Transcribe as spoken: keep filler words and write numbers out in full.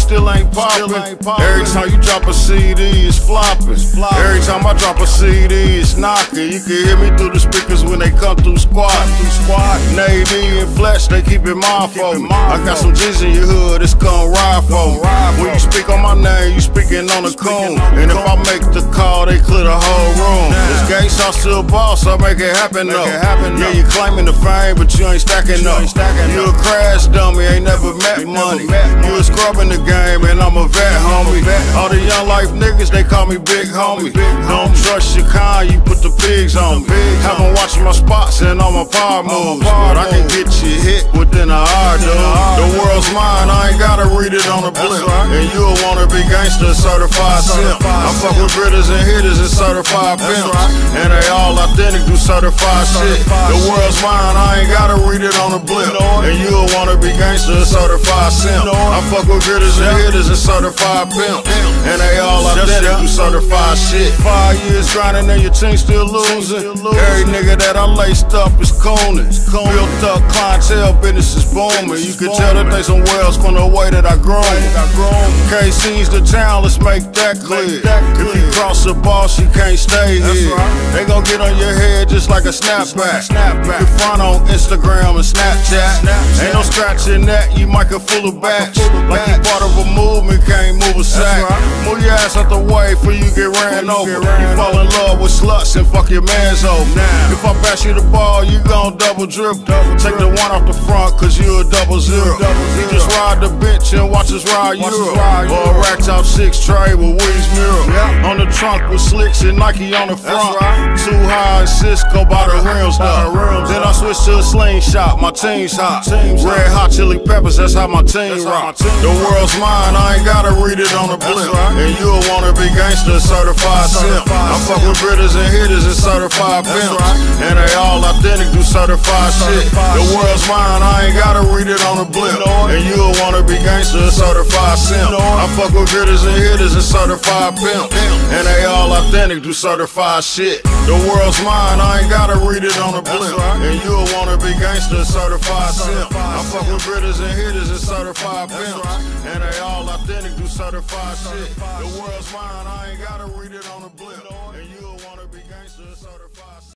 still ain't poppin'. Every time you drop a C D, it's floppin'. Every time I drop a C D, it's knockin'. You can hear me through the speakers when they come through squad. Navy and Flesh, they keep it mind for me. I got some G's in your hood, it's gon' ride for me. When you speak on my name, you speaking on the coon. And if I make the call, they clear the whole room. This gang sauce to a boss, I make it happen though. Yeah, you claiming the fame, but you ain't stacking up. You a crash dummy, ain't never met money. You a scrub in the game, and I'm a vet, homie. All the young life niggas, they call me big homie. Don't trust your kind, you put the pigs on me. Haven't watched my spots and all my power moves, but I can get you hit within an hour, dude. The world's mine, I ain't gotta read it on the blip. And you'll wanna be gangster, certified simp. I fuck with gritters and hitters and certified pimps, and they all authentic, do certified shit. The world's mine, I ain't gotta read it on the blip. And you'll wanna be gangster, certified simp. I fuck with gritters and hitters and certified pimps, and they all authentic, do certified shit. Five years grinding and your team still losing. Every nigga that I laced up is coonin'. Built up clientele, business is booming. You can tell that they some wells from the way that I grown. K C's the town, let's make that clear. If you cross the boss, you can't stay here. They gon' get on your head just like a snapback. You can front on Instagram and Snapchat. Ain't no scratching that, you might get full of batch. Like you part of a movement, can't move a sack. Move your ass out the way before you get ran over. You fall in love with sluts and fuck your man's over. If I pass you the ball, you gon' double dribble. Take the one off the front, cause you a double zero. You just ride the bitch and watch us ride Euro. Or a rack top six tray with Weezy mirror. On the trunk with slicks and Nike on the front. Too high and Cisco by the rims now. Then I switch to a slingshot, my team's hot. Red hot chili peppers, that's how my team rock. The world's mine, I ain't gotta read it on the blip. And you'll wanna be gangster, certified simp. I fuck with gritters and hitters and certified pimps, and they all authentic, do certified shit. The world's mine, I ain't gotta read it on the blip. And you'll wanna be gangster, certified simp. I fuck with gritters and hitters and certified pimps, and they all authentic, do certified shit. The world's mine, I ain't gotta read it on the blip. And you'll wanna be gangster, certified simp. I fuck with gritters and hitters and certified pimps, and they all authentic, do certified shit. The world's mine, I ain't gotta read it on the blip. And you'll wanna be gangster, certified.